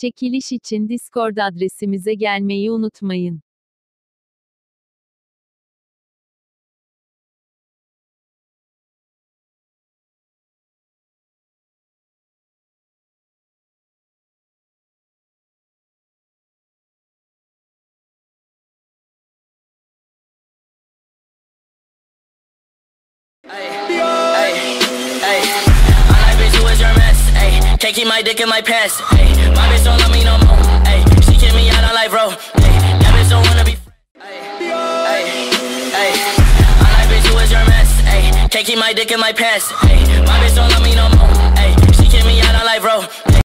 Çekiliş için Discord adresimize gelmeyi unutmayın. Can't keep my dick in my pants. Ay, my bitch don't love me no more. Ay, she kick me out on life, bro. Ay, that bitch don't wanna be. Ay, I'm like, bitch, who is your mess? Ay, can't keep my dick in my pants. Ay, my bitch don't love me no more. Ay, she kick me out on life, bro.